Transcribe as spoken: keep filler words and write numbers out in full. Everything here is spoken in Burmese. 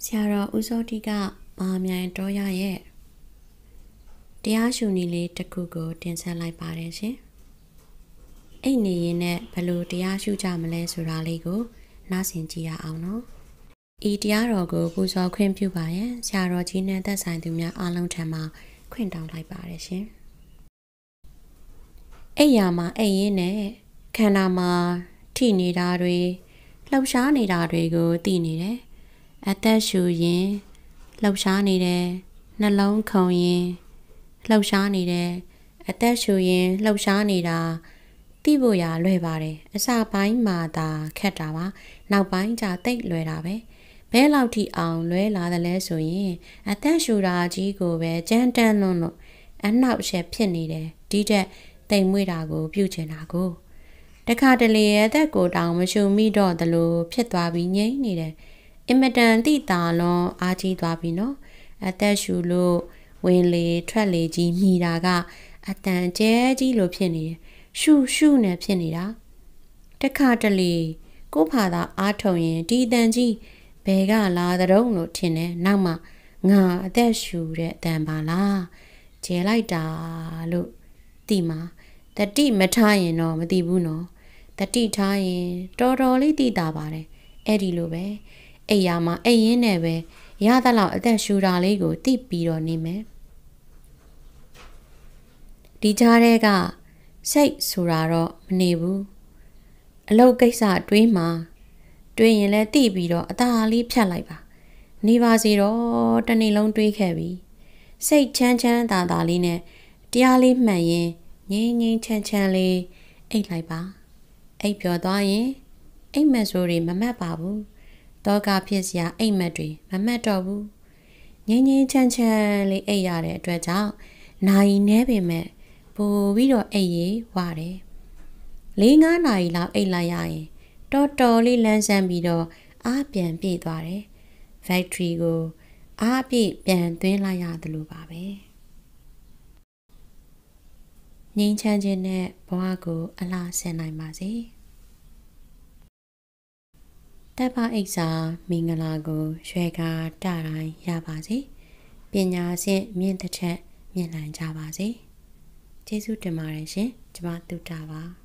ဆရာတော်ဦးစောတိကမဟာမြိုင်တော်ရရဲ့တရားရှုနည်းလေးတစ်ခုကိုတင်ဆက်လိုက်ပါတယ်ရှင်။အဲ့နေရင်နဲ့ဘယ်လိုတရားရှုကြမလဲဆိုတာလေးကိုနားဆင်ကြည့်ရအောင်နော်။ဤတရားတော်ကိုပူဇော်ခွင့်ပြုပါရန်ဆရာတော်ကြီးနဲ့သက်ဆိုင်သူများအားလုံးထံမှခွင့်တောင်းလိုက်ပါတယ်ရှင်။အဲ့ရမှာအဲ့ရင်းနဲ့ခန္ဓာမှာထိနေတာတွေလှုပ်ရှားနေတာတွေကိုသိနေတယ်။အသက်ရှူရင်လှုပ်ရှားနေတယ်နှလုံးခုန်ရင်လှုပ်ရှားနေတယ်အသက်ရှူရင်လှုပ်ရှားနေတာသိဖို့ရလွယ်ပါတယ်အစပိုင်းမှာသာခက်တာပါနောက်ပိုင်းကျတိတ်လွယ်တာပဲဘဲလောက်ထိအောင်လွဲလာတယ်လဲဆိုရင်အသက်ရှူတာကြီးကိုပဲကြမ်းတမ်းလွန်းလို့အနှောက်အယှက်ဖြစ်နေတယ်ဒီတဲ့တိမ်မွေ့တာကိုပြုချင်တာကိုတခါတလေအသက်ကိုတောင်မရှူမိတော့သလိုဖြစ်သွားပြီးငြိမ့်နေတယ်အင်မတန်တိတာလွန်အားကြီးသွားပြီနော်အသက်ရှူလို့ဝင်လေထွက်လေကြီးမိတာကအတန်ကျဲကြီးလိုဖြစ်နေတယ်ရှုရှုနဲ့ဖြစ်နေတာတခါတလေကို့ဖာသာအားထုံရင်ဒီအတန်ကြီးဘယ်ကလာတဲ့တုံးလို့ထင်တယ်နောက်မှငါအသက်ရှူတဲ့အတန်ပါလားကျဲလိုက်တာလို့သိမှာတတိမထားရင်တော့မသိဘူးနော်တတိထားရင်တော်တော်လေးသိတာပါတယ်အဲ့ဒီလိုပဲအိယာမှာအိရင်နဲ့ပဲရသလောက်အသက်ရှူတာလေးကိုသိပြီးတော့နေမယ်ဒီကြားထဲကစိတ်ဆိုတာတော့မနေဘူးအလုတ်ကိစ္စတွေးမှာတွေးရင်လည်းသိပြီးတော့အသာလေးဖြတ်လိုက်ပါနေပါစီတော့တနေ့လုံးတွေးခဲ့ပြီစိတ်ချမ်းချမ်းသာသာလေးနဲ့တရားလေးမှန်ရင်ငြိမ်းငြိမ်းချမ်းချမ်းလေးအိတ်လိုက်ပါအိတ်ပြောသွားရင်အိတ်မက်ဆိုတွေမမှတ်ပါဘူးတောကဖြစ်စရာအိတ်မက်တွေမမှတ်တော့ဘူးငြိမ်းငြိမ်းချမ်းချမ်းလေးအိတ်ရတဲ့အတွက်ကြောင့်နိုင်နေပေမဲ့ပိုပြီးတော့အိတ်ရဝတယ်လေးငါးနာရီလောက်အိတ်လိုက်ရရင်တော်တော်လေးလန်းဆန်းပြီးတော့အားပြန်ပြည့်သွားတယ်ဘက်ထရီကိုအားပြည့်ပြန်သွင်းလိုက်ရတယ်လို့ပါပဲငြိမ်းချမ်းခြင်းနဲ့ဘဝကိုအလားဆင်နိုင်ပါစေတပ်ဖအိတ်စာမင်္ဂလာကိုရွှဲကားတတိုင်းရပါစေပညာရှင်မြင့်တစ်ထက်မြင့်နိုင်ကြပါစေကျေးဇူးတင်ပါတယ်ရှင်ကျွန်မတုတ္တပါ